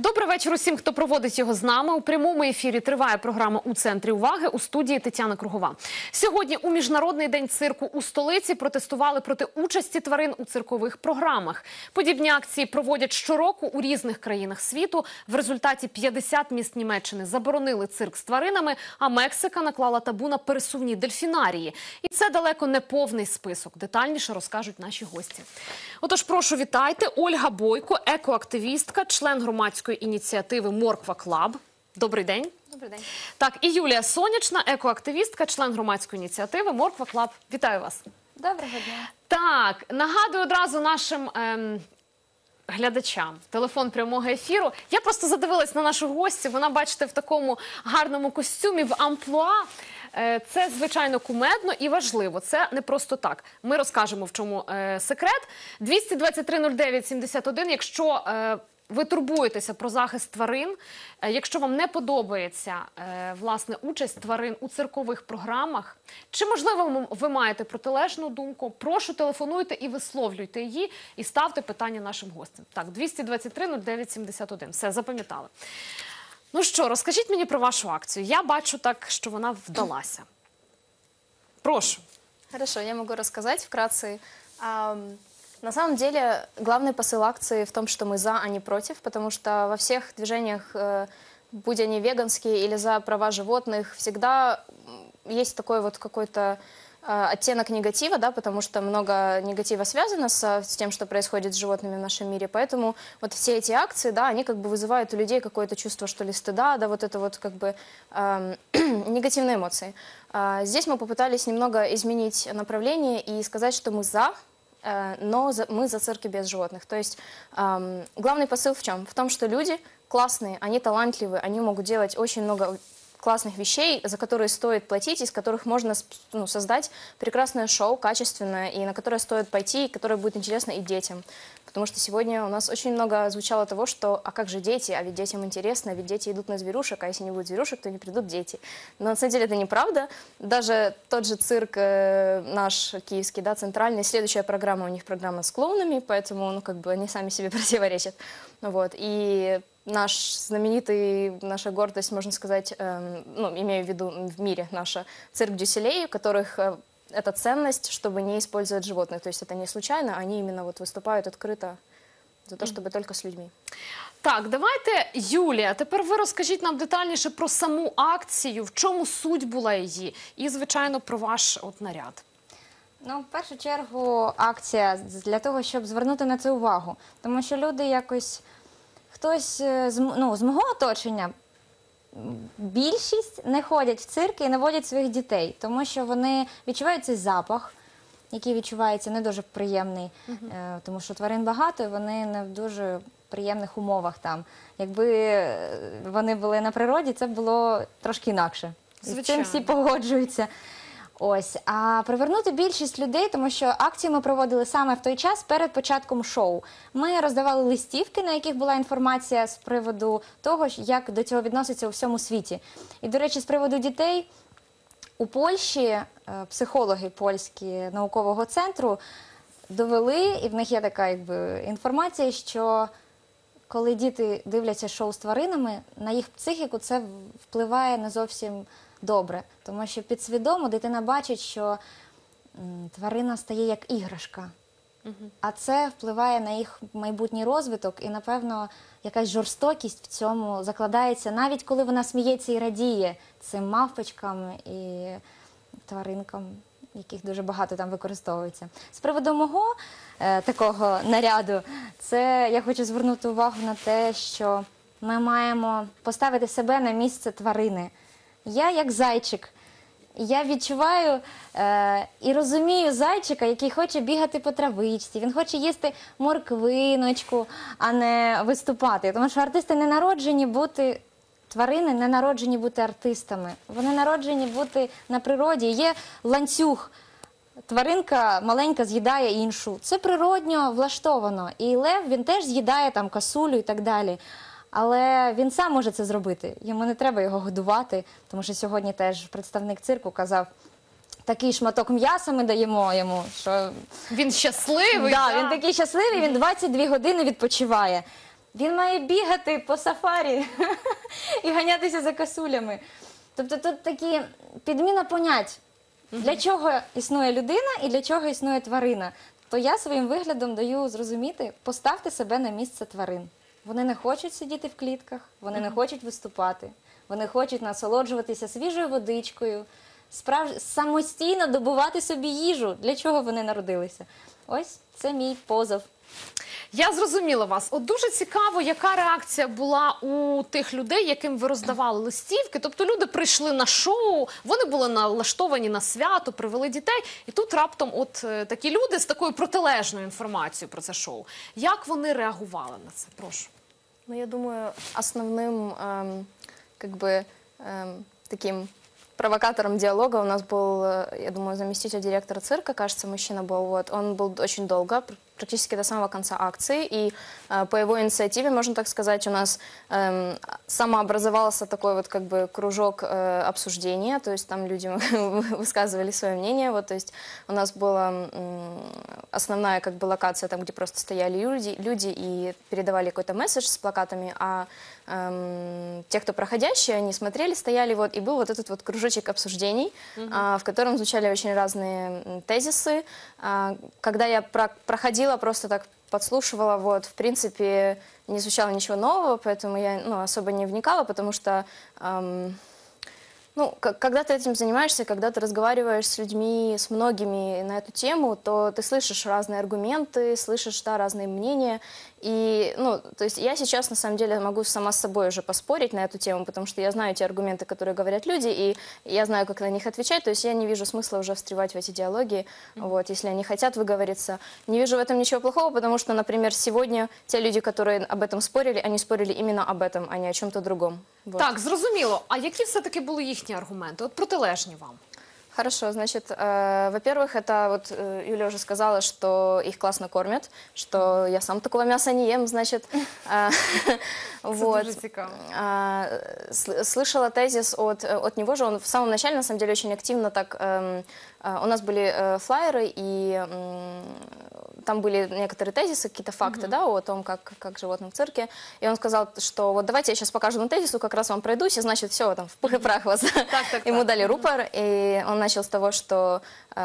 Добрий вечір усім, хто проводить його з нами. У прямому ефірі триває програма «У центрі уваги», у студії Тетяна Кругова. Сьогодні у Міжнародний день цирку у столиці протестували проти участі тварин у циркових програмах. Подібні акції проводять щороку у різних країнах світу. В результаті 50 міст Німеччини заборонили цирк з тваринами, а Мексика наклала табу на пересувні дельфінарії. І це далеко не повний список. Детальніше розкажуть наші гості. Отож, прошу, вітайте. Ольга Бойко, екоактивістка, член громадської ініціативи «Морква Клаб». Добрий день. Добрий день. Так, і Юлія Сонячна, екоактивістка, член громадської ініціативи «Морква Клаб». Вітаю вас. Доброго дня. Так, нагадую одразу нашим глядачам телефон прямого ефіру. Я просто задивилась на нашу гостю. Вона, бачите, в такому гарному костюмі, в амплуа. Це, звичайно, кумедно і важливо. Це не просто так. Ми розкажемо, в чому секрет. 223-09-71, якщо ви турбуєтеся про захист тварин, якщо вам не подобається, власне, участь тварин у циркових програмах, чи, можливо, ви маєте протилежну думку, прошу, телефонуйте і висловлюйте її, і ставте питання нашим гостям. Так, 223-09-71. Все, запам'ятали. Ну що, розкажіть мені про вашу акцію. Я бачу так, що вона вдалася. Прошу. Хорошо, я могу рассказать вкратце. На самом деле, главный посыл акции в том, что мы за, а не против, потому что во всех движениях, будь они веганские или за права животных, всегда есть такой вот какой-то оттенок негатива, да, потому что много негатива связано с тем, что происходит с животными в нашем мире. Поэтому вот все эти акции, да, они как бы вызывают у людей какое-то чувство, что ли, стыда, да, вот это вот как бы негативные эмоции. Здесь мы попытались немного изменить направление и сказать, что мы за, но мы за цирки без животных. То есть главный посыл в чем? В том, что люди классные, они талантливые, они могут делать очень много классных вещей, за которые стоит платить, из которых можно создать прекрасное шоу, качественное, и на которое стоит пойти, и которое будет интересно и детям. Потому что сегодня у нас очень много звучало того, что «а как же дети? А ведь детям интересно, а ведь дети идут на зверушек, а если не будет зверушек, то не придут дети». Но на самом деле это неправда. Даже тот же цирк наш киевский, да, центральный, следующая программа у них программа с клоунами, поэтому ну, как бы они сами себе противоречат. Вот. И наш знаменитый, наша гордость, можно сказать, ну, имею в виду в мире, наша цирк Дюсселей, у которых это ценность, чтобы не использовать животных. То есть это не случайно, они именно вот выступают открыто за то, чтобы только с людьми. Так, давайте, Юлія, тепер ви розкажіть нам детальніше про саму акцію, в чому суть була її, і, звичайно, про ваш наряд. Ну, в першу чергу, акція для того, щоб звернути на це увагу. Тому що люди якось, хтось з мого оточення, більшість не ходять в цирки і не водять своїх дітей, тому що вони відчувають цей запах, який відчувається не дуже приємний, тому що тварин багато і вони не в дуже приємних умовах там. Якби вони були на природі, це було трошки інакше. З цим всі погоджуються. Ось, а привернути більшість людей, тому що акцію ми проводили саме в той час перед початком шоу. Ми роздавали листівки, на яких була інформація з приводу того, як до цього відноситься у всьому світі. І, до речі, з приводу дітей, у Польщі психологи польські наукового центру довели, і в них є така інформація, що коли діти дивляться шоу з тваринами, на їх психіку це впливає не зовсім добре, тому що підсвідомо дитина бачить, що тварина стає як іграшка, а це впливає на їх майбутній розвиток і, напевно, якась жорстокість в цьому закладається, навіть коли вона сміється і радіє цим мавпочкам і тваринкам, яких дуже багато там використовується. З приводу мого такого наряду, це я хочу звернути увагу на те, що ми маємо поставити себе на місце тварини. Я як зайчик, я відчуваю і розумію зайчика, який хоче бігати по травичці, він хоче їсти морквиночку, а не виступати. Тому що артисти не народжені бути, тварини не народжені бути артистами, вони народжені бути на природі. Є ланцюг, тваринка маленька з'їдає іншу, це природньо влаштовано. І лев, він теж з'їдає там косулю і так далі. Але він сам може це зробити, йому не треба його годувати, тому що сьогодні теж представник цирку казав, такий шматок м'яса ми даємо йому, що... Він щасливий, да, він такий щасливий, він 22 години відпочиває. Він має бігати по сафарі і ганятися за косулями. Тобто тут такі підміна понять, для чого існує людина і для чого існує тварина. То я своїм виглядом даю зрозуміти, поставте себе на місце тварин. Вони не хочуть сидіти в клітках, вони не хочуть виступати, вони хочуть насолоджуватися свіжою водичкою, самостійно добувати собі їжу. Для чого вони народилися? Ось це мій позов. Я зрозуміла вас. От дуже цікаво, яка реакція була у тих людей, яким ви роздавали листівки. Тобто люди прийшли на шоу, вони були налаштовані на свято, привели дітей. І тут раптом от такі люди з такою протилежною інформацією про це шоу. Як вони реагували на це? Прошу. Ну, я думаю, основным как бы таким провокатором диалога у нас был, я думаю, заместитель директора цирка, кажется, мужчина был. Вот. Он был очень долго, практически до самого конца акции. И по его инициативе, можно так сказать, у нас самообразовался такой вот как бы кружок обсуждения. То есть там люди высказывали свое мнение. Вот, то есть у нас была основная как бы локация, там, где просто стояли люди и передавали какой-то месседж с плакатами, а те, кто проходящие, они смотрели, стояли, вот, и был вот этот вот кружочек обсуждений, в котором звучали очень разные тезисы. Когда я проходила, просто так подслушивала, вот, в принципе, не звучало ничего нового, поэтому я особо не вникала, потому что когда ты этим занимаешься, когда ты разговариваешь с людьми, с многими на эту тему, то ты слышишь разные аргументы, слышишь, да, разные мнения. И, то есть я сейчас, на самом деле, могу сама с собой уже поспорить на эту тему, потому что я знаю те аргументы, которые говорят люди, и я знаю, как на них отвечать. То есть я не вижу смысла уже встревать в эти диалоги, вот, если они хотят выговориться. Не вижу в этом ничего плохого, потому что, например, сегодня те люди, которые об этом спорили, они спорили именно об этом, а не о чем-то другом. Вот. Так, зрозуміло. А які все-таки були їхні аргументи? От протилежні вам. Хорошо, значит, во-первых, это вот Юля уже сказала, что их классно кормят, что я сам такого мяса не ем, значит. Вот. Дуже цікаво. Слышала тезис от него же, он в самом начале, на самом деле, очень активно так... У нас были флаеры, и там были некоторые тезисы, какие-то факты, да, о том, как животным в цирке. И он сказал, что вот давайте я сейчас покажу на тезису, как раз вам пройдусь, и значит все, там, в пух и прах вас. Ему дали рупор, и он начал с того, что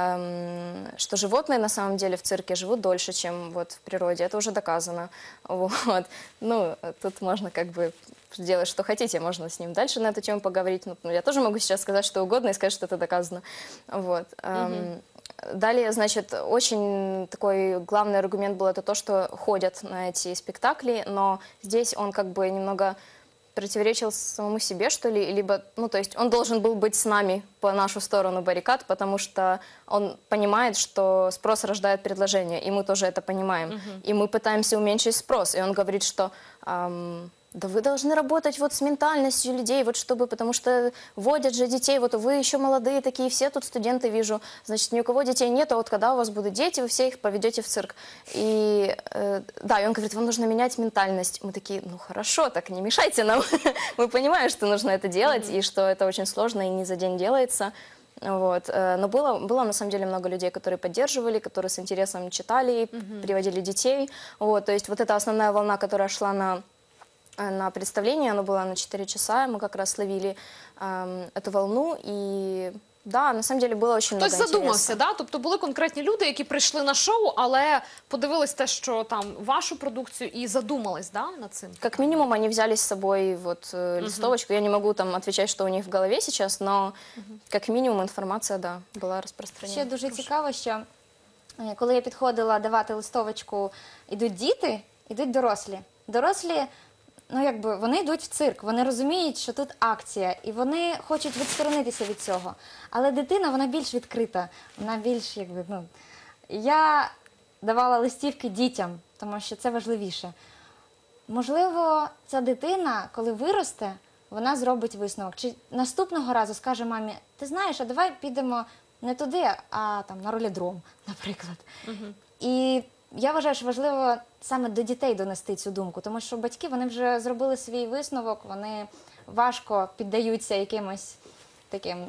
животные на самом деле в цирке живут дольше, чем вот в природе. Это уже доказано. Вот. Ну, тут можно как бы делать, что хотите, можно с ним дальше на эту тему поговорить. Ну, я тоже могу сейчас сказать что угодно и сказать, что это доказано. Вот. Далее, значит, очень такой главный аргумент был это то, что ходят на эти спектакли, но здесь он как бы немного противоречил самому себе, что ли, либо, то есть он должен был быть с нами по нашу сторону баррикад, потому что он понимает, что спрос рождает предложение, и мы тоже это понимаем. И мы пытаемся уменьшить спрос, и он говорит, что... Да вы должны работать вот с ментальностью людей, вот чтобы, потому что водят же детей, вот вы еще молодые такие, все тут студенты вижу, значит, ни у кого детей нет, а вот когда у вас будут дети, вы все их поведете в цирк. И да, и он говорит, вам нужно менять ментальность. Мы такие, ну хорошо, так не мешайте нам, мы понимаем, что нужно это делать, и что это очень сложно и не за день делается. Вот. Но было на самом деле много людей, которые поддерживали, которые с интересом читали, приводили детей. Вот. То есть вот эта основная волна, которая шла на представление, оно было на 4 часа, мы как раз ловили эту волну, и да, на самом деле было очень много Хтось задумався, интереса. да? Тобто були конкретні люди, які прийшли на шоу, але подивились те, що там вашу продукцію, і задумались, да, над цим? Как минимум они взяли с собой вот листовочку, я не могу там отвечать, что у них в голове сейчас, но как минимум информация, да, была распространена. Ще дуже цікаво, що коли я підходила давати листовочку, ідуть діти, ідуть дорослі. Дорослі, вони йдуть в цирк, вони розуміють, що тут акція, і вони хочуть відсторонитися від цього. Але дитина, вона більш відкрита, вона більш, Я давала листівки дітям, тому що це важливіше. Можливо, ця дитина, коли виросте, вона зробить висновок. Чи наступного разу скаже мамі, ти знаєш, а давай підемо не туди, а там на ролідром, наприклад. І я вважаю, що важливо саме до дітей донести цю думку, тому що батьки, вони вже зробили свій висновок, вони важко піддаються якимось таким,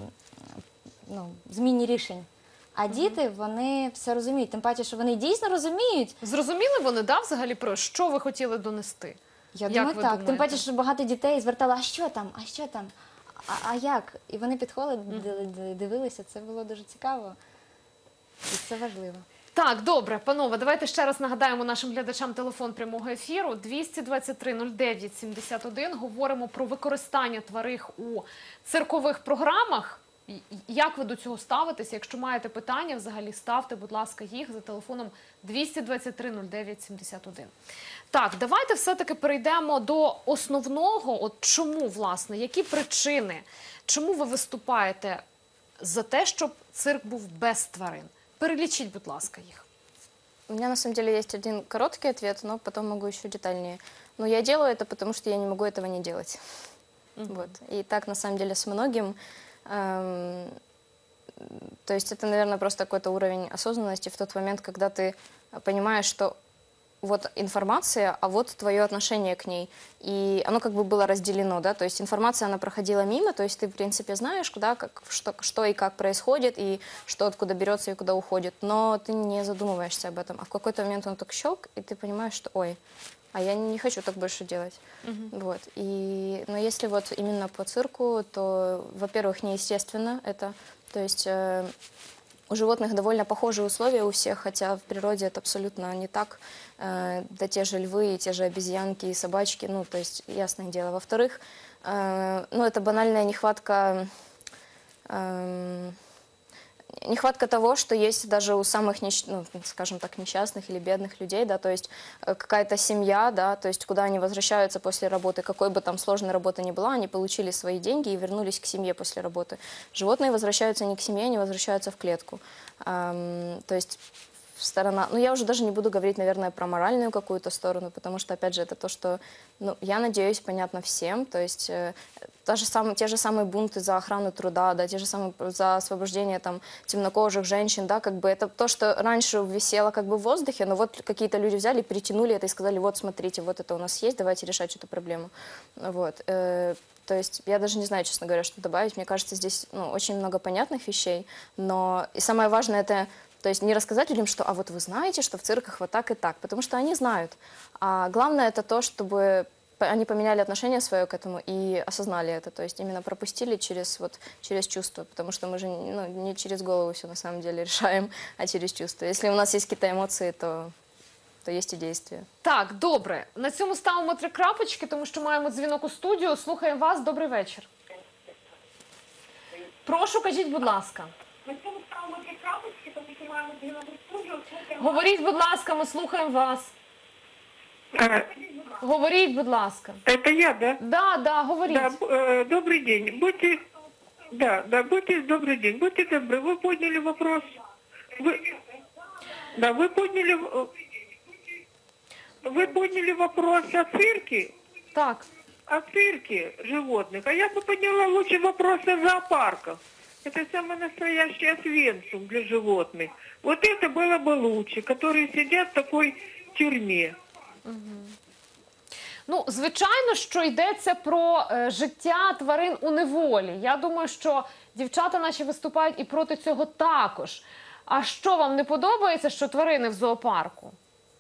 зміні рішень. А діти, вони все розуміють, тим паче, що вони дійсно розуміють. Зрозуміли вони, да, взагалі, про що ви хотіли донести? Я Як думаю, ви так. Тим думаєте? паче, що багато дітей звертали, а що там, а що там, а як? І вони підходили, дивилися, це було дуже цікаво. І це важливо. Так, добре, панове, давайте ще раз нагадаємо нашим глядачам телефон прямого ефіру 223-09-71. Говоримо про використання тварин у циркових програмах. Як ви до цього ставитеся? Якщо маєте питання, взагалі ставте, будь ласка, їх за телефоном 223-09-71. Так, давайте все-таки перейдемо до основного. От чому, власне, які причини? Чому ви виступаєте за те, щоб цирк був без тварин? Перелічіть, будь ласка, їх. У меня на самом деле есть один короткий ответ, но потом могу еще детальнее. Но я делаю это, потому что я не могу этого не делать. Вот. И так на самом деле с многим. То есть это, наверное, просто какой-то уровень осознанности в тот момент, когда ты понимаешь, что вот информация, а вот твое отношение к ней. И оно как бы было разделено, да, то есть информация, она проходила мимо, то есть ты, в принципе, знаешь, куда, как, что и как происходит, и что откуда берется и куда уходит, но ты не задумываешься об этом. А в какой-то момент он так щелк, и ты понимаешь, что, ой, а я не хочу так больше делать. Вот. Но если вот именно по цирку, то, во-первых, неестественно это, то есть... У животных довольно похожие условия у всех, хотя в природе это абсолютно не так. Да те же львы, и те же обезьянки, и собачки, ну, то есть, ясное дело. Во-вторых, ну, это банальная нехватка, нехватка того, что есть даже у самых, ну, скажем так, несчастных или бедных людей, да, то есть какая-то семья, да, то есть куда они возвращаются после работы, какой бы там сложной работа ни была, они получили свои деньги и вернулись к семье после работы. Животные возвращаются не к семье, они возвращаются в клетку. То есть сторона, ну, я уже даже не буду говорить, наверное, про моральную какую-то сторону, потому что, опять же, это то, что, ну, я надеюсь, понятно всем, то есть те же самые бунты за охрану труда, да, те же самые за освобождение там темнокожих женщин, да, как бы это то, что раньше висело как бы в воздухе, но вот какие-то люди взяли, перетянули это и сказали, вот, смотрите, вот это у нас есть, давайте решать эту проблему, вот. То есть я даже не знаю, честно говоря, что добавить. Мне кажется, здесь, ну, очень много понятных вещей, но и самое важное это, то есть не рассказать людям, что, а вот вы знаете, что в цирках вот так и так, потому что они знают. А главное это то, чтобы они поменяли отношение свое к этому и осознали это, то есть именно пропустили через чувства, потому что мы же, ну, не через голову все на самом деле решаем, а через чувства. Если у нас есть какие-то эмоции, то є і дійства. Так, добре. На цьому ставимо 3 крапочки, тому що маємо дзвінок у студію. Слухаємо вас. Добрий вечір. Прошу, кажіть, будь ласка. На цьому ставимо 3 крапочки, тому що маємо дзвінок у студію. Говоріть, будь ласка, ми слухаємо вас. Говоріть, будь ласка. Это я, да? Да, говоріть. Да, добрый день. Будьте добрый день. Будьте добры. Вы подняли вопрос. Вы подняли вопрос о цирке. Так. О цирке животных. А я бы подняла лучше вопрос о зоопарках. Это самый настоящий Освенцим для животных. Вот это было бы лучше, которые сидят в такой тюрьме. Ну, звичайно, що йдеться про життя тварин у неволі. Я думаю, що дівчата наші виступають і проти цього також. А що вам не подобається, що тварини в зоопарку?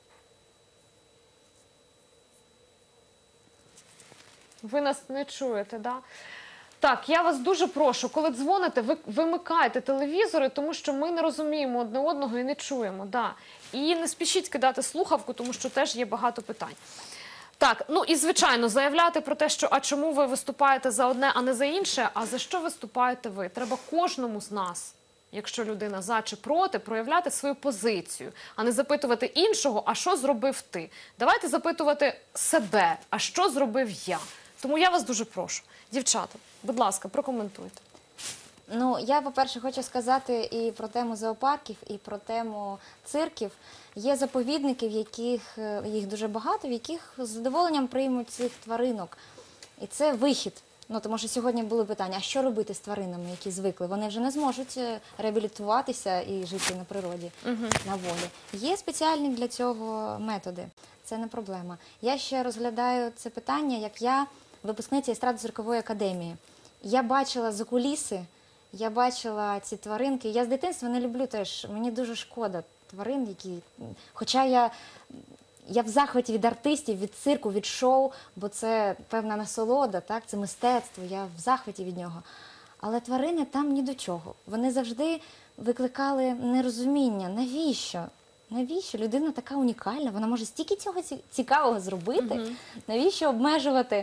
Ви нас не чуєте, да? Так, я вас дуже прошу, коли дзвоните, ви вимикайте телевізори, тому що ми не розуміємо одне одного і не чуємо. Да. І не спішіть кидати слухавку, тому що теж є багато питань. Так, ну і звичайно, заявляти про те, що а чому ви виступаєте за одне, а не за інше, а за що виступаєте ви? Треба кожному з нас, якщо людина за чи проти, проявляти свою позицію, а не запитувати іншого, а що зробив ти? Давайте запитувати себе, а що зробив я? Тому я вас дуже прошу. Дівчата, будь ласка, прокоментуйте. Ну, я, по-перше, хочу сказати і про тему зоопарків, і про тему цирків. Є заповідники, в яких їх дуже багато, в яких з задоволенням приймуть цих тваринок. І це вихід. Ну, тому що сьогодні були питання, а що робити з тваринами, які звикли? Вони вже не зможуть реабілітуватися і жити на природі, на волі. Є спеціальні для цього методи. Це не проблема. Я ще розглядаю це питання, як я випускниця естрадно-циркової академії. Я бачила за куліси, я бачила ці тваринки. Я з дитинства не люблю теж, мені дуже шкода тварин, які... Хоча я в захваті від артистів, від цирку, від шоу, бо це певна насолода, так? Це мистецтво, я в захваті від нього. Але тварини там ні до чого. Вони завжди викликали нерозуміння. Навіщо? Навіщо? Людина така унікальна, вона може стільки цього цікавого зробити. Навіщо обмежувати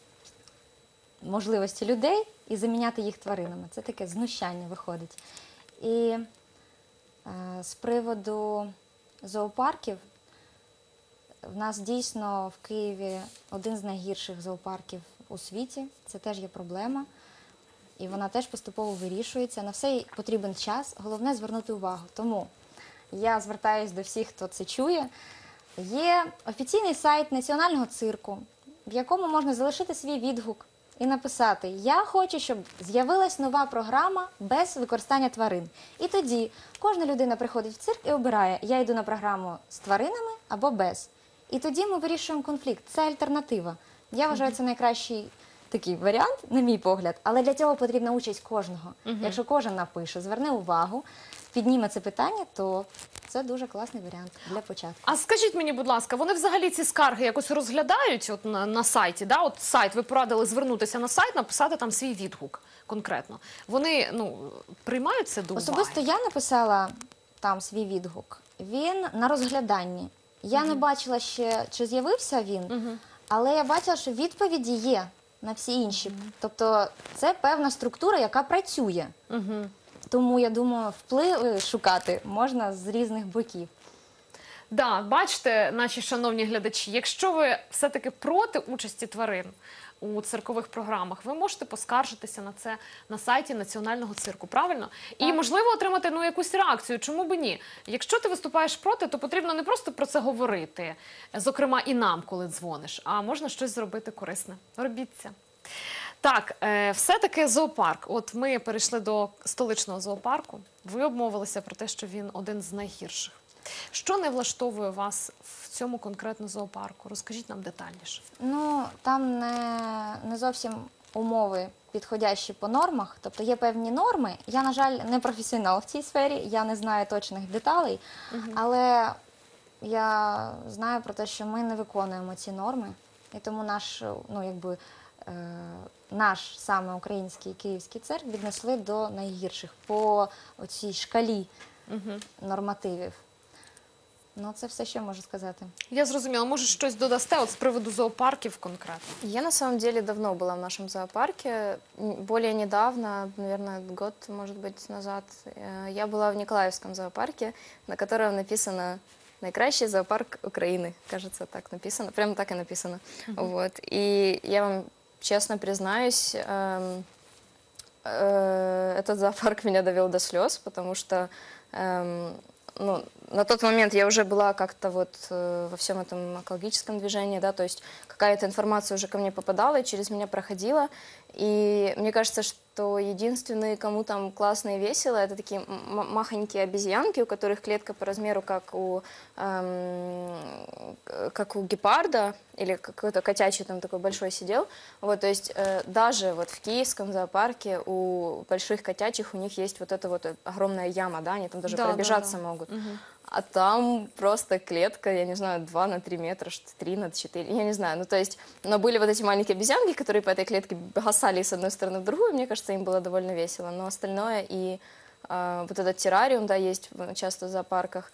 можливості людей і заміняти їх тваринами? Це таке знущання виходить. І з приводу зоопарків, в нас дійсно в Києві один з найгірших зоопарків у світі. Це теж є проблема. І вона теж поступово вирішується. На все потрібен час. Головне звернути увагу. Тому я звертаюся до всіх, хто це чує. Є офіційний сайт Національного цирку, в якому можна залишити свій відгук і написати: «Я хочу, щоб з'явилась нова програма без використання тварин». І тоді кожна людина приходить в цирк і обирає: я йду на програму з тваринами або без. І тоді ми вирішуємо конфлікт. Це альтернатива. Я вважаю, це найкращий такий варіант, на мій погляд, але для цього потрібна участь кожного. Якщо кожен напише, зверне увагу, підніме це питання, то це дуже класний варіант для початку. А скажіть мені, будь ласка, вони взагалі ці скарги якось розглядають от на сайті? Да? От сайт, ви порадили звернутися на сайт, написати там свій відгук конкретно. Вони приймають це до уваги? Особисто я написала там свій відгук. Він на розгляданні. Я не бачила ще, чи з'явився він, але я бачила, що відповіді є на всі інші. Тобто це певна структура, яка працює. Тому, я думаю, впливи шукати можна з різних боків. Да, бачите, наші шановні глядачі, якщо ви все-таки проти участі тварин у циркових програмах, ви можете поскаржитися на це на сайті Національного цирку, правильно? І, можливо, отримати якусь реакцію. Чому б ні? Якщо ти виступаєш проти, то потрібно не просто про це говорити, зокрема і нам, коли дзвониш, а можна щось зробити корисне. Робіть це. Так, все-таки зоопарк. От ми перейшли до столичного зоопарку. Ви обмовилися про те, що він один з найгірших. Що не влаштовує вас в цьому конкретно зоопарку? Розкажіть нам детальніше. Ну, там не зовсім умови підходящі по нормах. Тобто є певні норми. Я, на жаль, не професіонал в цій сфері, я не знаю точних деталей, але я знаю про те, що ми не виконуємо ці норми. І тому наш саме український київський цирк віднесли до найгірших по цій шкалі нормативів. Ну, це все, що я можу сказати. Я зрозуміла. Може, щось додасте от з приводу зоопарків конкретно? Я на самом деле давно была в нашем зоопарке. Более недавно, наверное, год, может быть, назад, я была в Николаевском зоопарке, на котором написано «Найкращий зоопарк Украины». Кажется, так написано. Прямо так и написано. Вот. И я вам честно признаюсь, этот зоопарк меня довел до слез, потому что на тот момент я уже была как-то вот во всем этом экологическом движении, да, то есть какая-то информация уже ко мне попадала и через меня проходила. И мне кажется, что единственные, кому там классно и весело, это такие махонькие обезьянки, у которых клетка по размеру, как у гепарда, или какой-то котячий там такой большой сидел. Вот, то есть даже вот в киевском зоопарке у больших котячих у них есть вот эта вот огромная яма, да, они там даже пробежаться могут. А там просто клетка, я не знаю, 2 на 3 метра, что 3 на 4, я не знаю. Ну, то есть, но были вот эти маленькие обезьянки, которые по этой клетке гасали с одной стороны в другую, мне кажется, им было довольно весело. Но остальное и вот этот террариум, да, есть часто в зоопарках.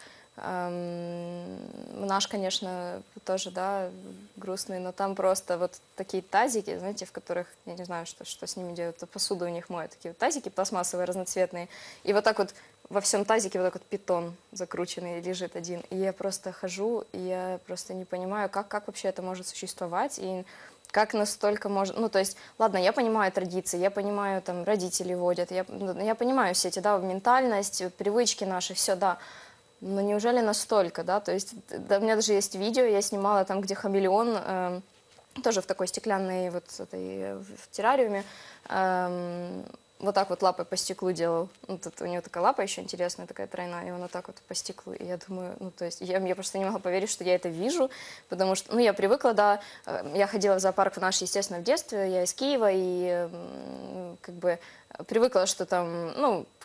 Наш, конечно, тоже, да, грустный, но там просто вот такие тазики, знаете, в которых, я не знаю, что с ними делают, посуду у них моют, такие вот тазики пластмассовые, разноцветные, и вот так вот во всем тазике вот так вот питон закрученный лежит один, и я просто хожу, и я просто не понимаю, как вообще это может существовать, и как настолько может, ну, то есть, ладно, я понимаю традиции, я понимаю, там, родители водят, я понимаю все эти, да, ментальность, привычки наши, все, да. Но неужели настолько, да? То есть, да, у меня даже есть видео, я снимала там, где хамелеон, тоже в такой стеклянной вот в террариуме, вот так вот лапой по стеклу делал. Ну, тут у него такая лапа еще интересная, такая тройная, и он вот так вот по стеклу. И я думаю, ну, то есть, я просто не могла поверить, что я это вижу, потому что, ну, я привыкла, да, я ходила в зоопарк наш, естественно, в детстве, я из Киева, и как бы привыкла, что там, ну,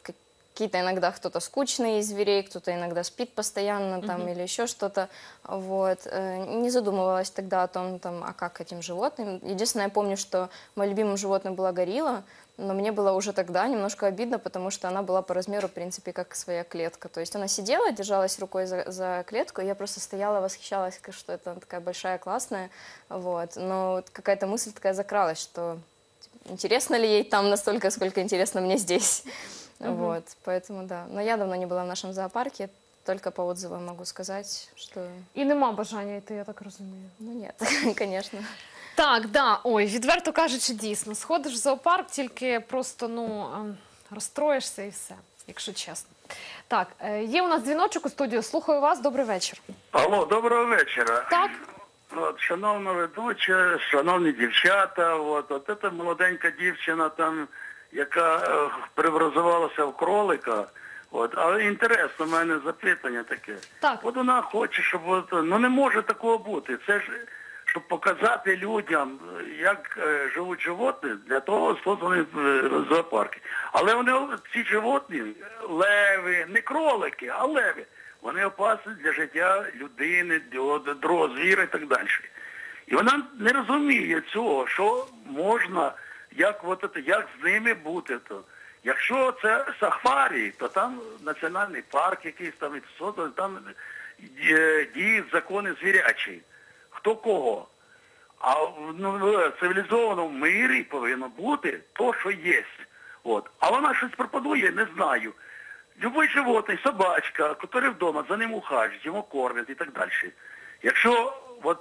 какие-то иногда кто-то скучный из зверей, кто-то иногда спит постоянно там или еще что-то. Вот. Не задумывалась тогда о том, там, а как этим животным. Единственное, я помню, что моим любимым животным была горилла, но мне было уже тогда немножко обидно, потому что она была по размеру, в принципе, как своя клетка. То есть она сидела, держалась рукой за клетку, и я просто стояла, восхищалась, что это такая большая, классная. Вот. Но вот какая-то мысль такая закралась, что интересно ли ей там настолько, сколько интересно мне здесь. Вот, поэтому да. Но я давно не была в нашем зоопарке, только по отзывам могу сказать, что... І нема бажання йти, я так розумію. Ну нет, конечно. Так, да, ой, відверто кажучи, дійсно, сходиш в зоопарк, тільки просто, розстроїшся і все, якщо чесно. Так, є у нас дзвіночок у студію, слухаю вас, добрий вечір. Алло, доброго вечора. Так. От, шановна ведуча, шановні дівчата, от ця молоденька дівчина там, яка преобразувалася в кролика, але інтересно, в мене запитання таке. Так. От вона хоче, щоб, не може такого бути, це ж, щоб показати людям, як живуть животні, для того створені зоопарки. Але вони, ці животні, леви, не кролики, а леви, вони опасні для життя людини, другого звіра і так далі. І вона не розуміє цього, що можна, як з ними бути. Якщо це сафарі, то там національний парк якийсь, там діють закони звірячі. Хто кого. А в цивілізованому мирі повинно бути то, що є. А вона щось пропонує, не знаю. Любой животний, собачка, який вдома, за ним ухажують, його кормять і так далі. Якщо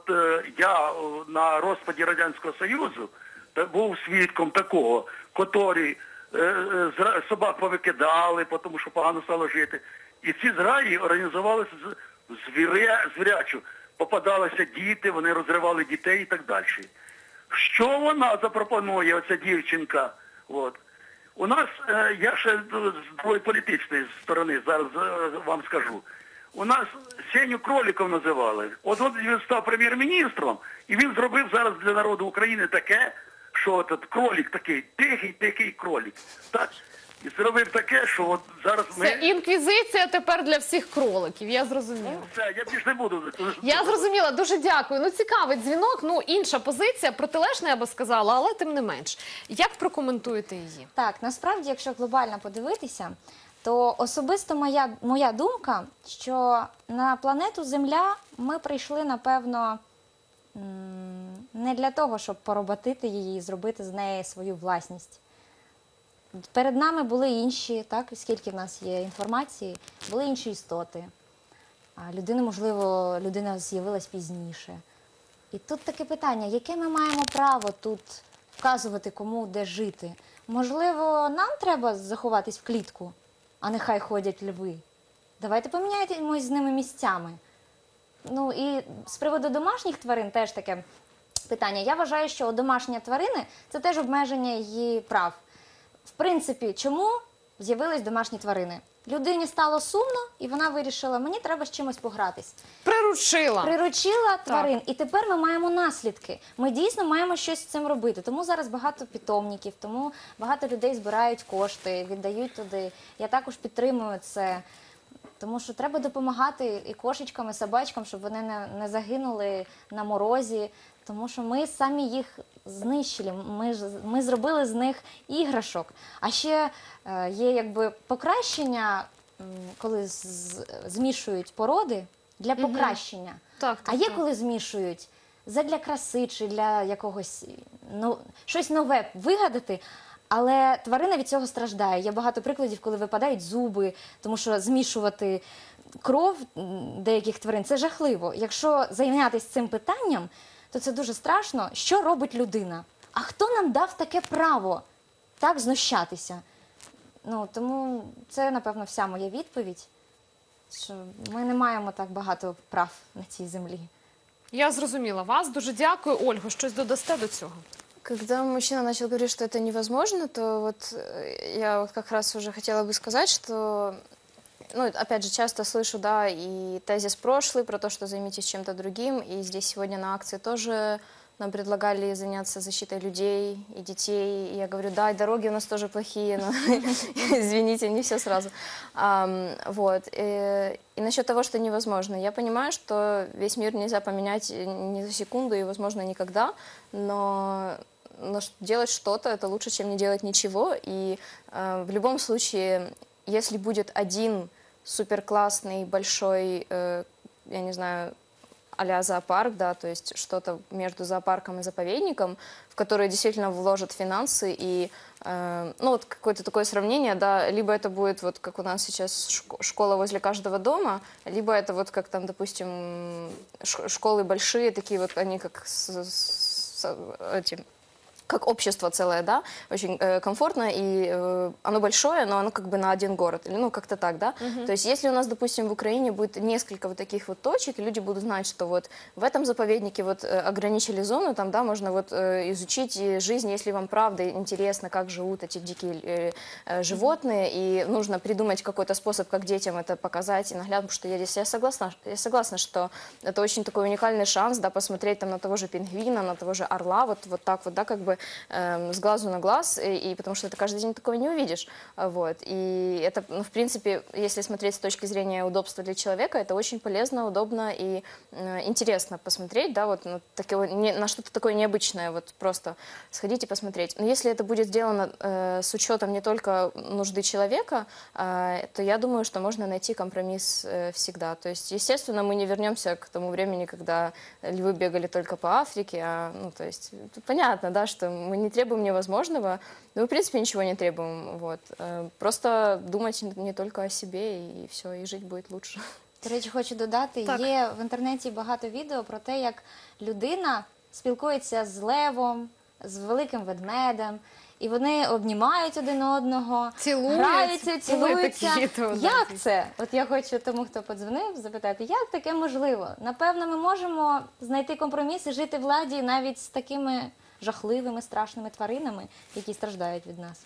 я на розпаді Радянського Союзу був свідком такого, котрі собак повикидали, тому що погано стало жити. І ці зграї організувалися звірячу. Попадалися діти, вони розривали дітей і так далі. Що вона запропонує, оця дівчинка? У нас, я ще з другої політичної сторони зараз вам скажу, у нас Сеню Кроліком називали. От він став прем'єр-міністром, і він зробив зараз для народу України таке, що кролік такий, тихий кролік. Так? І зробив таке, що зараз ми... Це інквізиція тепер для всіх кроликів, я зрозуміла. Все, я більше не буду. Я зрозуміла, дуже дякую. Цікавий дзвінок, інша позиція, протилежна, я би сказала, але тим не менш. Як прокоментуєте її? Так, насправді, якщо глобально подивитися, то особисто моя думка, що на планету Земля ми прийшли, напевно, не для того, щоб поработити її і зробити з неї свою власність. Перед нами були інші, так, скільки в нас є інформації, були інші істоти. Людина з'явилась пізніше. І тут таке питання, яке ми маємо право тут вказувати, кому де жити? Можливо, нам треба заховатись в клітку, а нехай ходять льви. Давайте поміняємось з ними місцями. І з приводу домашніх тварин теж таке питання. Я вважаю, що домашні тварини – це теж обмеження її прав. В принципі, чому з'явились домашні тварини? Людині стало сумно, і вона вирішила, мені треба з чимось погратись. Приручила тварин, і тепер ми маємо наслідки. Ми дійсно маємо щось з цим робити. Тому зараз багато питомників, тому багато людей збирають кошти, віддають туди. Я також підтримую це, тому що треба допомагати і кошечкам, і собачкам, щоб вони не загинули на морозі. Тому що ми самі їх знищили, ми зробили з них іграшок. А ще є покращення, коли змішують породи для покращення. А є коли змішують задля краси чи для якогось, щось нове вигадати, але тварина від цього страждає. Є багато прикладів, коли випадають зуби, тому що змішувати кров деяких тварин – це жахливо. Якщо зайнятися цим питанням, то це дуже страшно. Що робить людина? А хто нам дав таке право так знущатися? Тому це, напевно, вся моя відповідь, що ми не маємо так багато прав на цій землі. Я зрозуміла вас. Дуже дякую. Ольго, щось додасте до цього? Когда мужчина начал говорить, что это невозможно, то я как раз уже хотела бы сказать, что, опять же, часто слышу, и тезис прошлый про то, что займитесь чем-то другим, и здесь сегодня на акции тоже нам предлагали заняться защитой людей и детей. И я говорю, да, и дороги у нас тоже плохие, но извините, не все сразу. Вот. И насчет того, что невозможно. Я понимаю, что весь мир нельзя поменять ни за секунду и, возможно, никогда, но делать что-то это лучше, чем не делать ничего. И в любом случае, если будет один суперклассный, большой, я не знаю, а-ля зоопарк, да, то есть что-то между зоопарком и заповедником, в который действительно вложат финансы и, ну, вот какое-то такое сравнение, да, либо это будет вот как у нас сейчас школа возле каждого дома, либо это вот как там, допустим, школы большие, такие вот, они как как общество целое, да, очень комфортно, и оно большое, но оно как бы на один город, или, ну, как-то так, да. То есть если у нас, допустим, в Украине будет несколько вот таких вот точек, и люди будут знать, что вот в этом заповеднике вот ограничили зону, там, да, можно вот изучить жизнь, если вам правда интересно, как живут эти дикие животные, и нужно придумать какой-то способ, как детям это показать и наглядно, потому что я согласна, что это очень такой уникальный шанс, да, посмотреть там на того же пингвина, на того же орла, вот так вот, да, как бы с глазу на глаз, и потому что ты каждый день такого не увидишь. Вот. И это, ну, в принципе, если смотреть с точки зрения удобства для человека, это очень полезно, удобно и интересно посмотреть, да, вот на что-то такое необычное, вот просто сходить и посмотреть. Но если это будет сделано с учетом не только нужды человека, то я думаю, что можно найти компромисс всегда. То есть, естественно, мы не вернемся к тому времени, когда львы бегали только по Африке, ну, то есть, понятно, да, что мы не требуем невозможного, но мы, в принципе, ничего не требуем. Вот. Просто думать не только о себе, і все, і жити буде лучше. До речі, хочу додати, Так. є в інтернеті багато відео про те, як людина спілкується з левом, з великим ведмедем, і вони обнімають один одного, Цілуються. граються, Були цілуються. такі відео, Як да. це? От я хочу тому, хто подзвонив, запитати, як таке можливо? Напевно, ми можемо знайти компроміс і жити в ладі навіть з такими жахливими, страшними тваринами, які страждають від нас.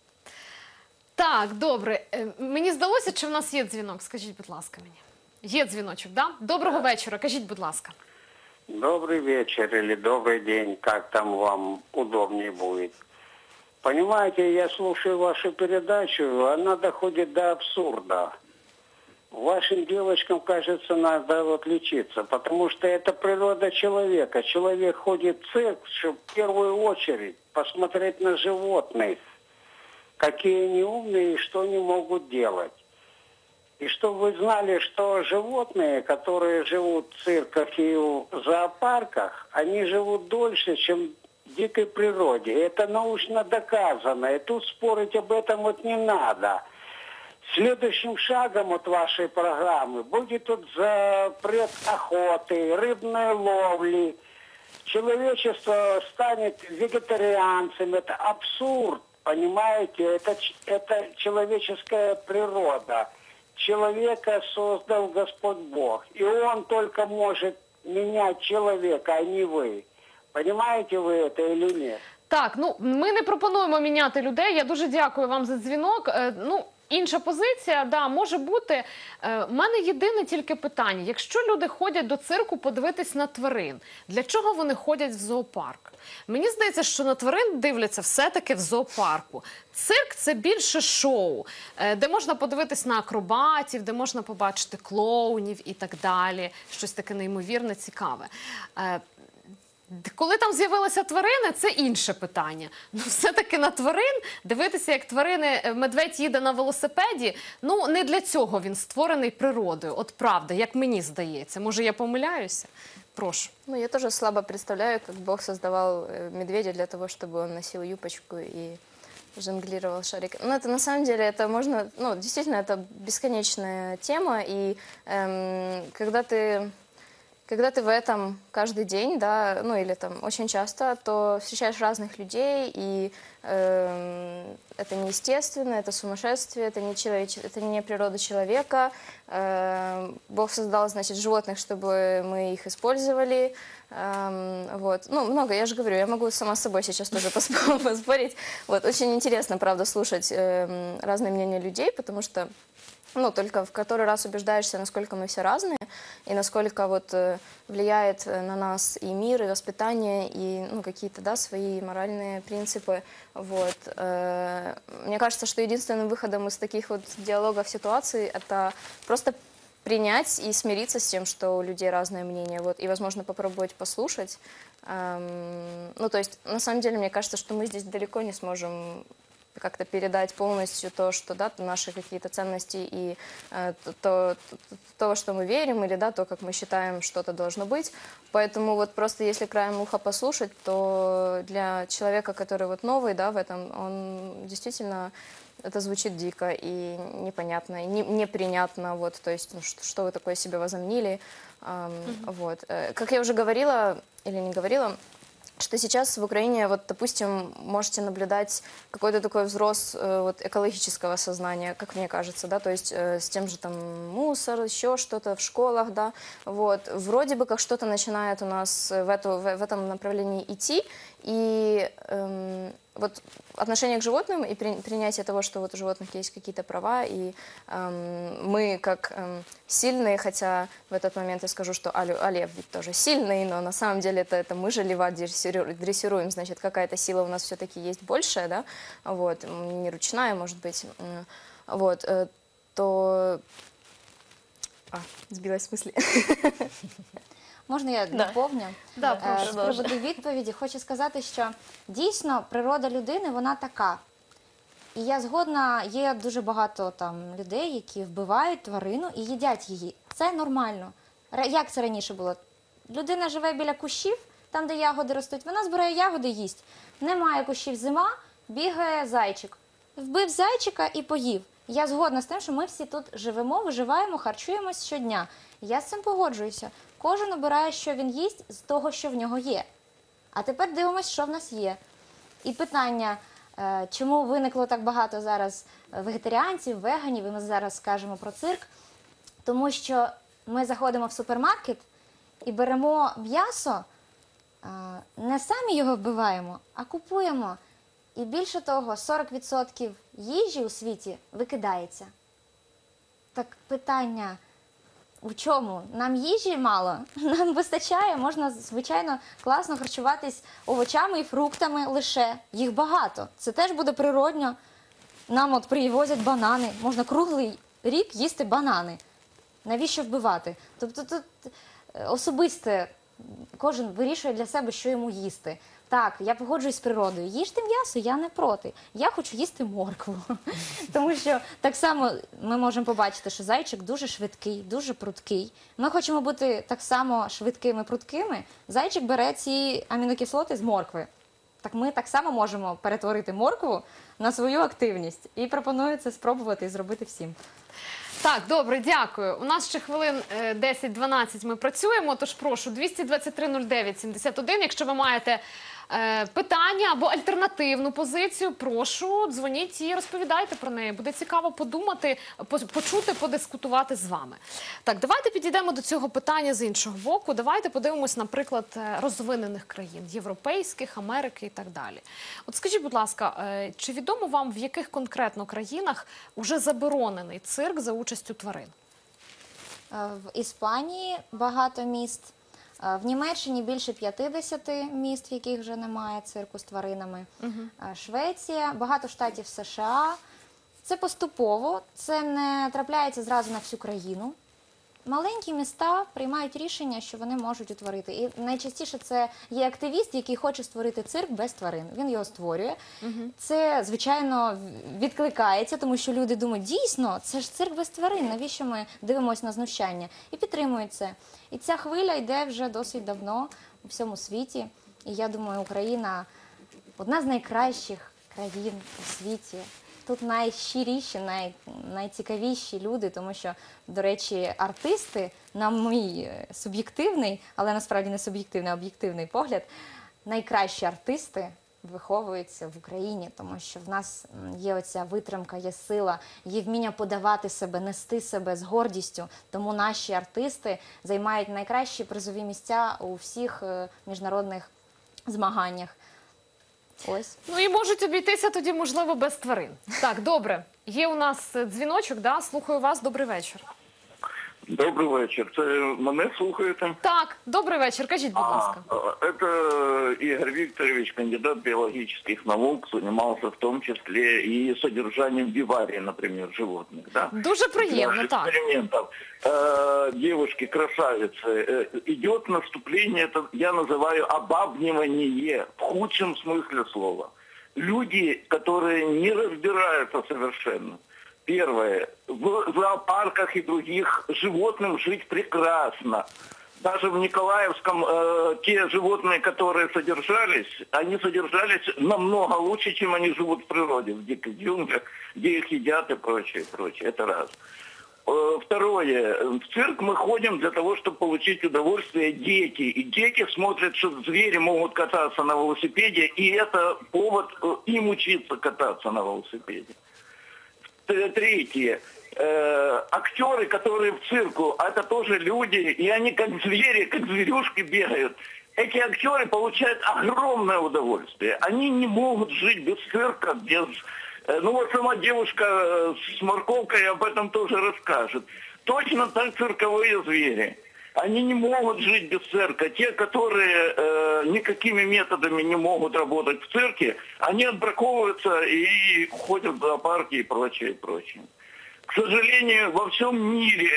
Так, добре. Мені здалося, чи в нас є дзвінок? Скажіть, будь ласка, мені. Є дзвіночок, да? Доброго вечора, кажіть, будь ласка. Добрый вечер или добрый день, как там вам удобнее будет. Понимаете, я слушаю вашу передачу, она доходит до абсурда. Вашим девочкам, кажется, надо вот лечиться, потому что это природа человека. Человек ходит в цирк, чтобы в первую очередь посмотреть на животных, какие они умные и что они могут делать. И чтобы вы знали, что животные, которые живут в цирках и в зоопарках, они живут дольше, чем в дикой природе. Это научно доказано, и тут спорить об этом вот не надо. Следующим шагом от вашей программы будет тут запрет охоты, рыбной ловли. Человечество станет вегетарианцем. Это абсурд, понимаете? Это человеческая природа. Человека создал Господь Бог. И Он только может менять человека, а не вы. Понимаете вы это или нет? Так, ну, ми не пропонуємо міняти людей. Я дуже дякую вам за дзвінок. Ну, інша позиція, да, може бути. У мене єдине тільки питання. Якщо люди ходять до цирку подивитись на тварин, для чого вони ходять в зоопарк? Мені здається, що на тварин дивляться все-таки в зоопарку. Цирк – це більше шоу, де можна подивитись на акробатів, де можна побачити клоунів і так далі. Щось таке неймовірне, цікаве. Коли там з'явилися тварини, це інше питання. Ну, все-таки на тварин, дивитися, як тварини, медведь їде на велосипеді, ну, не для цього він створений природою. От правда, як мені здається. Може, я помиляюся? Прошу. Ну, я тоже слабо представляю, как Бог создавал медведя для того, чтобы он носил юбочку и жонглировал шариком. Ну, это на самом деле, это можно, ну, действительно, это бесконечная тема, и когда ты в этом каждый день, да, ну или там очень часто, то встречаешь разных людей, и это неестественно, это сумасшествие, это не природа человека. Бог создал, значит, животных, чтобы мы их использовали. Вот. Ну, много, я же говорю, я могу сама с собой сейчас тоже поспорить. Вот. Очень интересно, правда, слушать разные мнения людей, потому что, ну, только в который раз убеждаешься, насколько мы все разные. и насколько вот влияет на нас и мир, и воспитание, и ну, какие-то, да, свои моральные принципы. Вот. Мне кажется, что единственным выходом из таких вот диалогов, ситуаций, это просто принять и смириться с тем, что у людей разное мнение, вот, и, возможно, попробовать послушать. Ну, то есть, на самом деле, мне кажется, что мы здесь далеко не сможем как-то передать полностью то, что, да, наши какие-то ценности и то, во что мы верим, или, да, то, как мы считаем, что-то должно быть. Поэтому вот просто если краем уха послушать, то для человека, который вот новый, да, в этом, он действительно... Это звучит дико и непонятно, и непринятно, вот, то есть, ну, что вы такое себе возомнили, вот. Как я уже говорила или не говорила, что сейчас в Украине, вот, допустим, можете наблюдать какой-то такой взрос вот, экологического сознания, как мне кажется, да, то есть с тем же там мусор, еще что-то в школах, да, вот, вроде бы как что-то начинает у нас в этом направлении идти, и вот отношение к животным и принятие того, что вот у животных есть какие-то права, и мы как сильные, хотя в этот момент я скажу, что лев ведь тоже сильный, но на самом деле это мы же льва дрессируем, значит, какая-то сила у нас все-таки есть большая, да, вот, не ручная, может быть, вот, то... сбилась с мысли. Можна я доповню? Да, прошу. З приводу відповіді хочу сказати, що дійсно природа людини, вона така. І я згодна, є дуже багато там людей, які вбивають тварину і їдять її. Це нормально. Як це раніше було? Людина живе біля кущів, там, де ягоди ростуть, вона збирає ягоди, їсть. Немає кущів, зима, бігає зайчик. Вбив зайчика і поїв. Я згодна з тим, що ми всі тут живемо, виживаємо, харчуємось щодня. Я з цим погоджуюся. Кожен обирає, що він їсть з того, що в нього є. А тепер дивимось, що в нас є. І питання, чому виникло так багато зараз вегетаріанців, веганів, і ми зараз скажемо про цирк. Тому що ми заходимо в супермаркет і беремо м'ясо, не самі його вбиваємо, а купуємо. І більше того, 40% їжі у світі викидається. Так питання, у чому? Нам їжі мало, нам вистачає, можна, звичайно, класно харчуватись овочами і фруктами лише. Їх багато. Це теж буде природньо. Нам от привозять банани, можна круглий рік їсти банани. Навіщо вбивати? Тобто тут особисте, кожен вирішує для себе, що йому їсти. Так, я погоджуюсь з природою. Їжте м'ясо, я не проти. Я хочу їсти моркву. Тому що так само ми можемо побачити, що зайчик дуже швидкий, дуже пруткий. Ми хочемо бути так само швидкими, пруткими. Зайчик бере ці амінокислоти з моркви. Так ми так само можемо перетворити моркву на свою активність. І пропоную це спробувати і зробити всім. Так, добре, дякую. У нас ще хвилин 10-12 ми працюємо, тож прошу, 223-09-71. Якщо ви маєте питання або альтернативну позицію, прошу, дзвоніть і розповідайте про неї. Буде цікаво подумати, почути, подискутувати з вами. Так, давайте підійдемо до цього питання з іншого боку. Давайте подивимось, наприклад, розвинених країн, європейських, Америки і так далі. От скажіть, будь ласка, чи відомо вам, в яких конкретно країнах уже заборонений цирк за участю тварин? В Іспанії багато міст. В Німеччині більше 50 міст, в яких вже немає цирку з тваринами. Швеція, багато штатів США. Це поступово, це не трапляється зразу на всю країну. Маленькі міста приймають рішення, що вони можуть утворити. І найчастіше це є активіст, який хоче створити цирк без тварин. Він його створює. Це, звичайно, відкликається, тому що люди думають, дійсно, це ж цирк без тварин, навіщо ми дивимося на знущання? І підтримують це. І ця хвиля йде вже досить давно у всьому світі. І я думаю, Україна одна з найкращих країн у світі. Тут найщиріші, найцікавіші люди, тому що, до речі, артисти, на мій суб'єктивний, але насправді не суб'єктивний, а об'єктивний погляд, найкращі артисти виховуються в Україні, тому що в нас є оця витримка, є сила, є вміння подавати себе, нести себе з гордістю. Тому наші артисти займають найкращі призові місця у всіх міжнародних змаганнях. Ось. Ну і можуть обійтися тоді, можливо, без тварин. Так, добре. Є у нас дзвіночок, да? Слухаю вас. Добрий вечір. Добрий вечір. Це мене слухаєте? Так, добрий вечір. Кажіть, будь ласка. Это Игорь Викторович, кандидат биологических наук, занимался в том числе и содержанием вивария, например, животных. Да? Дуже приємно, Для так. экспериментов. Девушки, красавицы, идет наступление, это я называю обабнивание в худшем смысле слова. Люди, которые не разбираются совершенно. Первое. В зоопарках и других животным жить прекрасно. Даже в Николаевском те животные, которые содержались, они содержались намного лучше, чем они живут в природе, в диких джунглях, где их едят и прочее, прочее. Это раз. Второе. В цирк мы ходим для того, чтобы получить удовольствие дети. И дети смотрят, что звери могут кататься на велосипеде, и это повод им учиться кататься на велосипеде. Третье. Актеры, которые в цирку, это тоже люди, и они как звери, как зверюшки бегают. Эти актеры получают огромное удовольствие. Они не могут жить без цирка, без... Ну вот сама девушка с морковкой об этом тоже расскажет. Точно так цирковые звери. Они не могут жить без цирка. Те, которые никакими методами не могут работать в цирке, они отбраковываются и ходят в зоопарки и прочее, прочее. К сожалению, во всем мире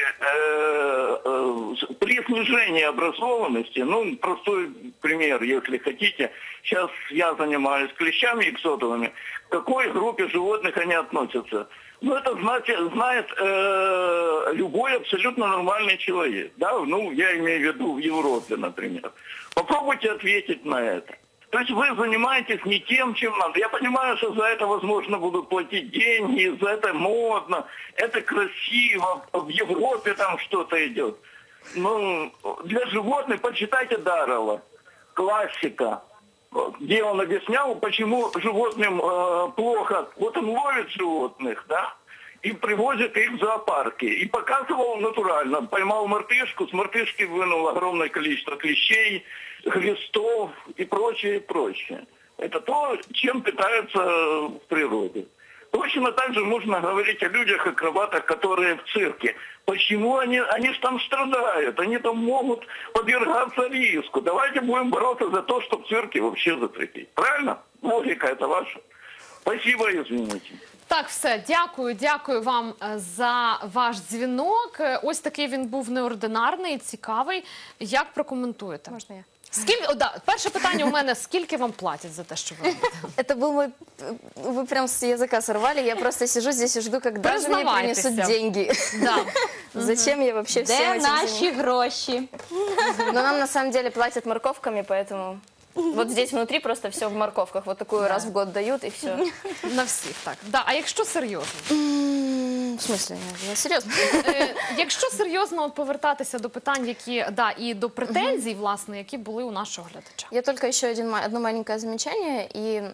при снижении образованности, ну, простой пример, если хотите, сейчас я занимаюсь клещами иксодовыми, к какой группе животных они относятся? Ну, это знает любой абсолютно нормальный человек, да, ну, я имею в виду в Европе, например. Попробуйте ответить на это. То есть вы занимаетесь не тем, чем надо. Я понимаю, что за это, возможно, будут платить деньги, за это модно, это красиво, в Европе там что-то идет. Ну, для животных почитайте Даррелла, классика, где он объяснял, почему животным плохо. Вот он ловит животных, да, и привозит их в зоопарки. И показывал натурально. Поймал мартышку, с мартышки вынул огромное количество клещей, глистов и прочее, прочее. Это то, чем питаются в природе. Точно так же можно говорить о людях-акробатах, которые в цирке. Почему они же там страдают, они там могут подвергаться риску. Давайте будем бороться за то, чтобы цирки вообще запретить. Правильно? Логика это ваша. Спасибо, извините. Так, все, дякую вам за ваш дзвінок. Ось такий він був неординарний, цікавий. Як прокоментуєте? Можно я? Перше питання у мене, скільки вам платять за те, що ви робите? Это был мой... Вы прям с языка сорвали. Я просто сижу здесь и жду, когда же мне Признавайтесь. принесут деньги. Да. Зачем я вообще всем Де этим занимаюсь? наші гроші? Но нам на самом деле платят морковками, поэтому... Вот здесь внутри просто все в морковках. Вот такую раз в год дают, и все. На всіх, так. Да. А якщо серйозно? В смысле? Я серьезно. Якщо серйозно повертатися до питань, які, да, і до претензій, власне, які були у нашого глядача. Я только еще одно маленькое замечание. И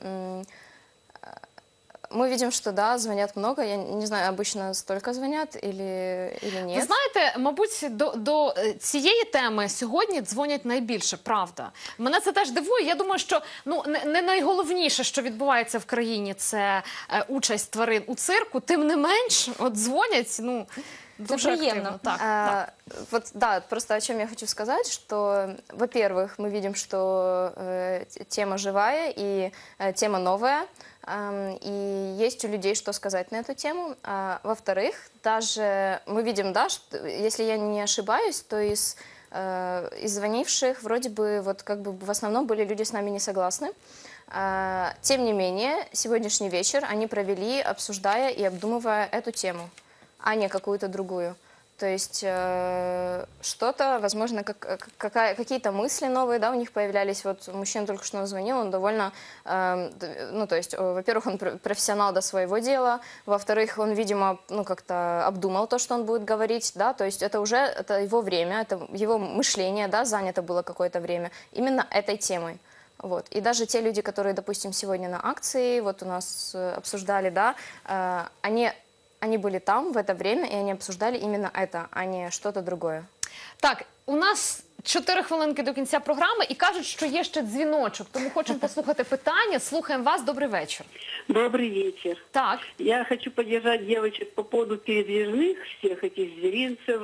мы видим, что да, звонят много. Я не знаю, обычно столько звонят или Ви нет. знаєте, мабуть, до цієї теми сьогодні дзвонять найбільше, правда. Мене це теж дивує. Я думаю, що не найголовніше, що відбувається в країні, це участь тварин у цирку. Тим не менш, от дзвонять, дуже приємно. активно. Так. Вот, да, просто о чем я хочу сказать, что, во-первых, мы видим, что тема живая и тема новая, и есть у людей что сказать на эту тему. Во-вторых, даже мы видим, да, что, если я не ошибаюсь, то из звонивших вроде бы вот как бы в основном были люди с нами не согласны. Тем не менее, сегодняшний вечер они провели, обсуждая и обдумывая эту тему, а не какую-то другую. То есть что-то, возможно, какие-то мысли новые, да, у них появлялись. Вот мужчина только что звонил, он довольно, ну, то есть, во-первых, он профессионал до своего дела, во-вторых, он, видимо, ну, как-то обдумал то, что он будет говорить, да, то есть это его время, это его мышление, да, занято было какое-то время именно этой темой. Вот. И даже те люди, которые, допустим, сегодня на акции, вот у нас обсуждали, да, они были там в это время, и они обсуждали именно это, а не что-то другое. Так, у нас 4 хвилинки до кінця програми і кажуть, що є ще дзвіночок. Тому хочемо послухати питання. Слухаємо вас. Добрий вечір. Добрый вечер. Так. Я хочу поддержать девочек по поводу передвижных, всех этих зверинцев,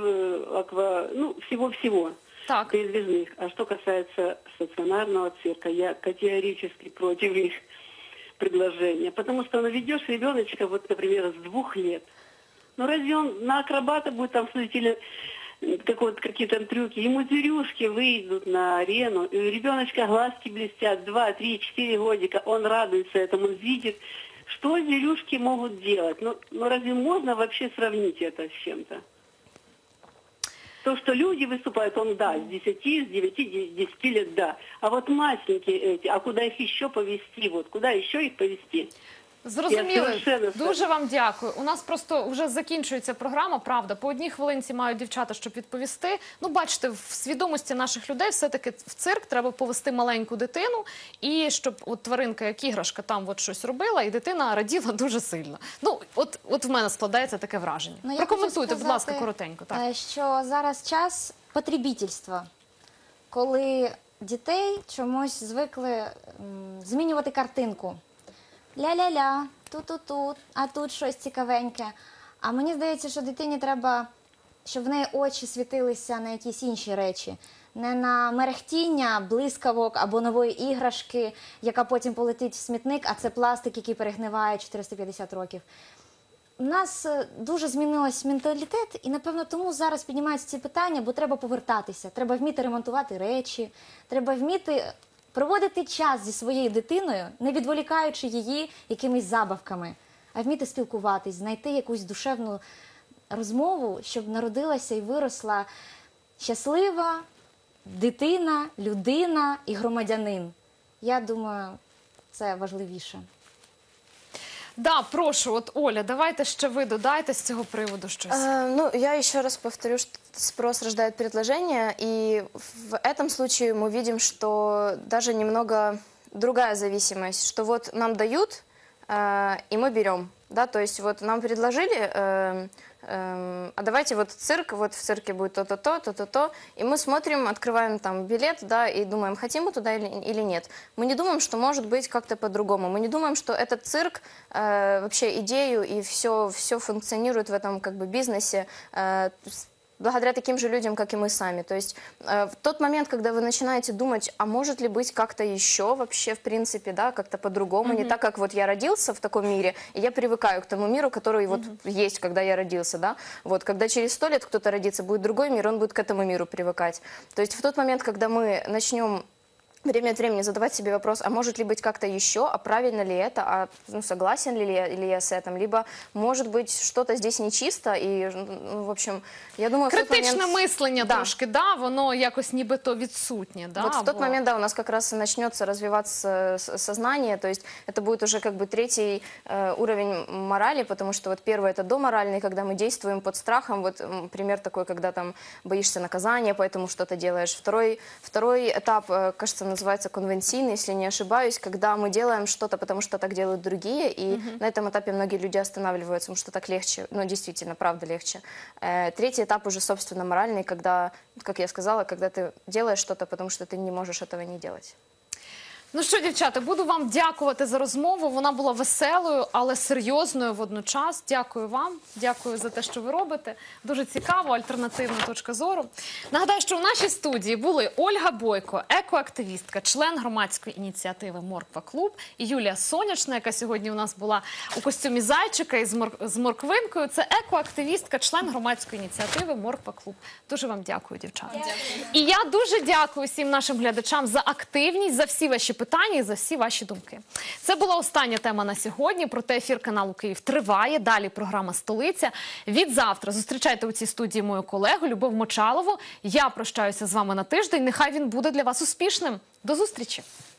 всего-всего Так. передвижных. А что касается стационарного цирка, я категорически против их предложения. Потому что наведешь ребеночка, вот, например, с 2 лет. Ну разве он на акробата будет там смотреть или какие-то трюки? Ему зверюшки выйдут на арену, и у ребеночка глазки блестят 2, 3, 4 годика, он радуется этому, видит, что зверюшки могут делать. Ну разве можно вообще сравнить это с чем-то? То, что люди выступают, он да, с 10, с 9, 10 лет, да. А вот маленькие эти, а куда их еще повести? Вот куда еще их повести? Зрозуміли. совершенно Дуже вам дякую. У нас просто вже закінчується програма, правда. По одній хвилинці мають дівчата, щоб відповісти. Ну, бачите, в свідомості наших людей все-таки в цирк треба повести маленьку дитину, і щоб от тваринка, як іграшка, там от щось робила, і дитина раділа дуже сильно. Ну, от в мене складається таке враження. Ну, я Прокоментуйте, хочу будь ласка, сказати, коротенько. Так. що зараз час потребительства, коли дітей чомусь звикли змінювати картинку. Ля-ля-ля, тут-тут-тут, а тут щось цікавеньке. А мені здається, що дитині треба, щоб в неї очі світилися на якісь інші речі. Не на мерехтіння, блискавок або нової іграшки, яка потім полетить в смітник, а це пластик, який перегниває 450 років. У нас дуже змінився менталітет, і, напевно, тому зараз піднімаються ці питання, бо треба повертатися. Треба вміти ремонтувати речі, треба вміти проводити час зі своєю дитиною, не відволікаючи її якимись забавками, а вміти спілкуватись, знайти якусь душевну розмову, щоб народилася і виросла щаслива дитина, людина і громадянин. Я думаю, це важливіше. Да, прошу, от Оля, давайте ще ви додайте з цього приводу щось. Я еще раз повторю, что спрос рождает предложение, и в этом случае мы видим, что даже немного другая зависимость, что вот нам дают, и мы берем, да, то есть вот нам предложили, а давайте вот цирк, вот в цирке будет то-то, то-то, и мы смотрим, открываем там билет, да, и думаем, хотим мы туда или нет. Мы не думаем, что может быть как-то по-другому. Мы не думаем, что этот цирк, вообще идею и все функционирует в этом как бы бизнесе, благодаря таким же людям, как и мы сами. То есть в тот момент, когда вы начинаете думать, а может ли быть как-то еще вообще, в принципе, да, как-то по-другому, не так, как вот я родился в таком мире, и я привыкаю к тому миру, который вот есть, когда я родился, да. Вот, когда через 100 лет кто-то родится, будет другой мир, он будет к этому миру привыкать. То есть в тот момент, когда мы начнем время от времени задавать себе вопрос, а может ли быть как-то еще, а правильно ли это, а согласен ли я с этим, либо может быть что-то здесь нечисто, и, в общем, я думаю, Критичне мислення Да. трошки, да, воно якось нібито відсутнє. Да, вот в тот момент, да, у нас как раз и начнется развиваться сознание, то есть это будет уже как бы 3-й уровень морали, потому что вот 1-й это доморальный, когда мы действуем под страхом, вот пример такой, когда там боишься наказания, поэтому что-то делаешь. Второй этап, кажется, называется конвенцийный, если не ошибаюсь, когда мы делаем что-то, потому что так делают другие, и на этом этапе многие люди останавливаются, потому что так легче, ну действительно, правда легче. 3-й этап уже, собственно, моральный, когда, как я сказала, когда ты делаешь что-то, потому что ты не можешь этого не делать. Ну що, дівчата, буду вам дякувати за розмову. Вона була веселою, але серйозною водночас. Дякую вам, дякую за те, що ви робите. Дуже цікаво, альтернативна точка зору. Нагадаю, що у нашій студії були Ольга Бойко, екоактивістка, член громадської ініціативи «Морква Клуб», і Юлія Сонячна, яка сьогодні у нас була у костюмі зайчика і з морквинкою. Це екоактивістка, член громадської ініціативи «Морква Клуб». Дуже вам дякую, дівчата. І я дуже дякую всім нашим глядачам за активність, за всі ваші питання і за всі ваші думки. Це була остання тема на сьогодні, проте ефір каналу «Київ» триває. Далі програма «Столиця». Від завтра зустрічайте у цій студії мою колегу Любов Мочалову. Я прощаюся з вами на тиждень. Нехай він буде для вас успішним. До зустрічі!